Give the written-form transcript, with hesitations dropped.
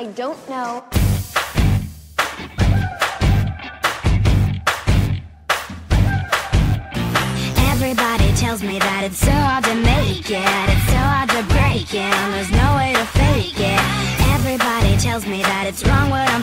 you don't know. Everybody tells me that it's so hard to make it, it's so hard to break it, and there's no way to fake it. Everybody tells me that it's wrong what I'm